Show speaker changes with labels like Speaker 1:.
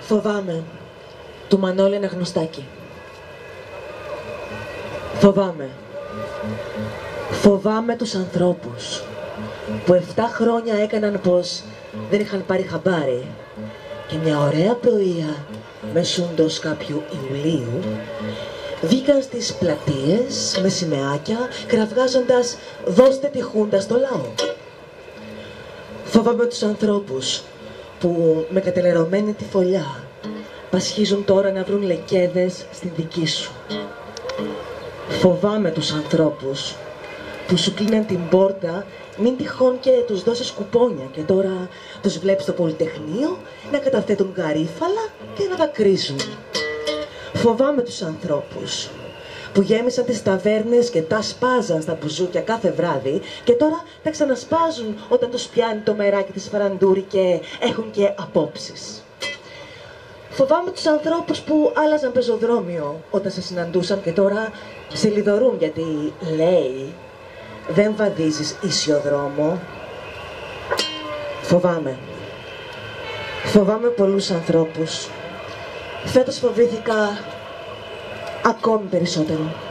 Speaker 1: Φοβάμαι του Μανώλη Αναγνωστάκη. Φοβάμαι τους ανθρώπους που 7 χρόνια έκαναν πως δεν είχαν πάρει χαμπάρι και μια ωραία πρωία μεσούντος κάποιου Ιουλίου βγήκαν στις πλατείες με σημαίακια κραυγάζοντας «Δώστε τη Χούντα στο λαό». Φοβάμαι τους ανθρώπους που με κατελερωμένη τη φωλιά πασχίζουν τώρα να βρουν λεκέδες στην δική σου. Φοβάμαι τους ανθρώπους που σου κλείναν την πόρτα μην τυχόν και τους δώσεις κουπόνια και τώρα τους βλέπεις στο Πολυτεχνείο να καταθέτουν γαρίφαλα και να δακρύζουν. Φοβάμαι τους ανθρώπους που γέμισαν τις ταβέρνες και τα σπάζαν στα μπουζούκια κάθε βράδυ και τώρα τα ξανασπάζουν όταν τους πιάνει το μεράκι της φαραντούρη και έχουν και απόψεις. Φοβάμαι τους ανθρώπους που άλλαζαν πεζοδρόμιο όταν σε συναντούσαν και τώρα σε λιδωρούν γιατί λέει δεν βαδίζεις ίσιο δρόμο. Φοβάμαι πολλούς ανθρώπους. Φέτος φοβήθηκα ακόμη περισσότερο.